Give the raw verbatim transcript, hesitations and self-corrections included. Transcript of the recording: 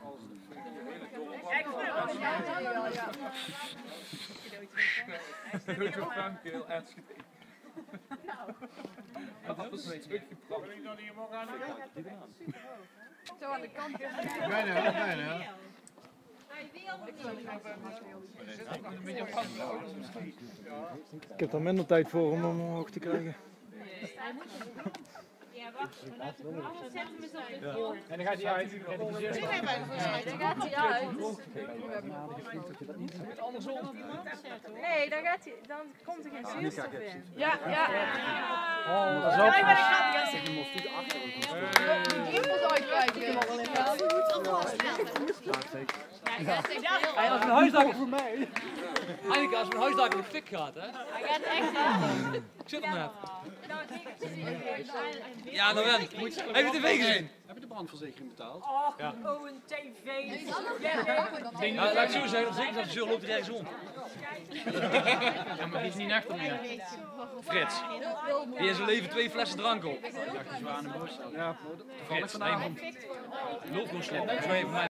Doet je Frank heel ernstig. Dat is een stukje prachtig. Zo aan de kant. Bijna, bijna. Ik heb daar minder tijd voor om hem omhoog te krijgen. Ja, wacht. Zet hem eens op de Ja. En dan gaat hij uit. Dan gaat hij uit. Nee, dan, gaat hij, dan komt er geen zuurstof in. Ja, ja. Oh, dat is Ja, ik ben ook. Ik moet uitkijken. Hij als mijn huisdak voor mij. Eigenlijk als mijn huisdak in de fik gaat, hè? Hij gaat echt. Ik zit er net. Ja, nou wel. Heb je de tv gezien? Heb je de brandverzekering betaald? Oh, oh, een tv. Ja, laat ik zo zeggen, zeker dat zo loopt hij ergens rond. Ja, maar die is niet achter meer. Frits, die in zijn leven twee flessen drank op. Ja, Frits, nee man. Loopt gewoon slim. Volgens mij heeft mij